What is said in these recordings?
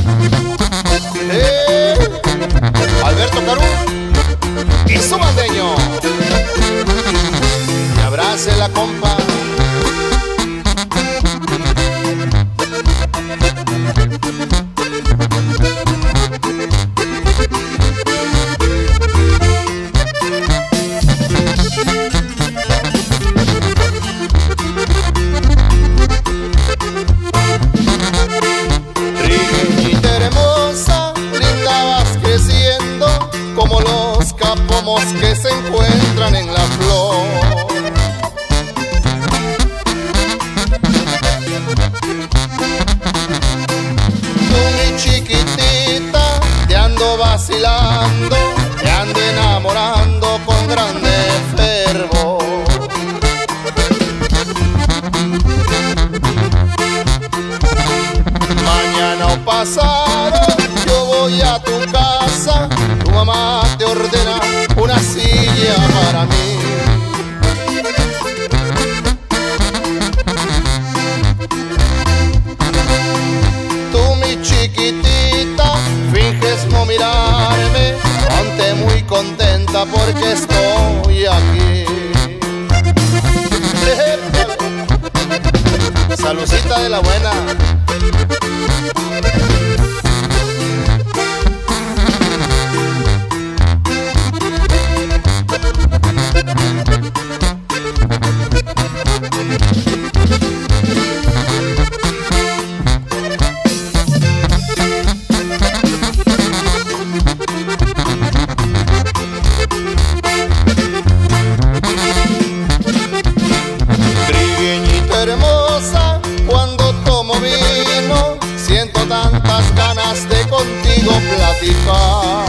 Alberto Caru y su bandeño. Y abrace la compa. Como los capomos que se encuentran en la flor. Tú, mi chiquitita, te ando vacilando, te ando enamorando con grande fervor. Mañana o pasado yo voy a tu casa. Tu mamá te ordena una silla para mí. Tú, mi chiquitita, finges no mirarme. Ponte muy contenta porque estoy aquí. Salucita de la buena. Hermosa, cuando tomo vino, siento tantas ganas de contigo platicar.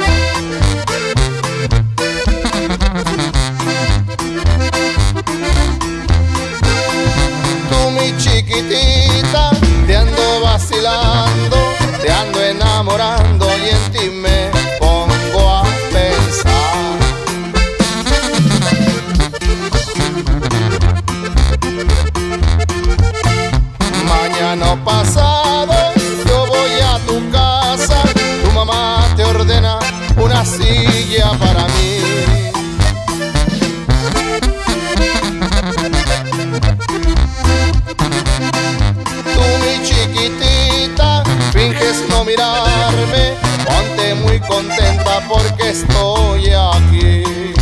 Tú, mi chiquitita, te ando vacilando, te ando enamorando y en ti me pongo a pensar. Mañana pasado yo voy a tu casa, tu mamá te ordena una silla para mí. Tú, mi chiquitita, finges no mirarme, ponte muy contenta porque estoy aquí.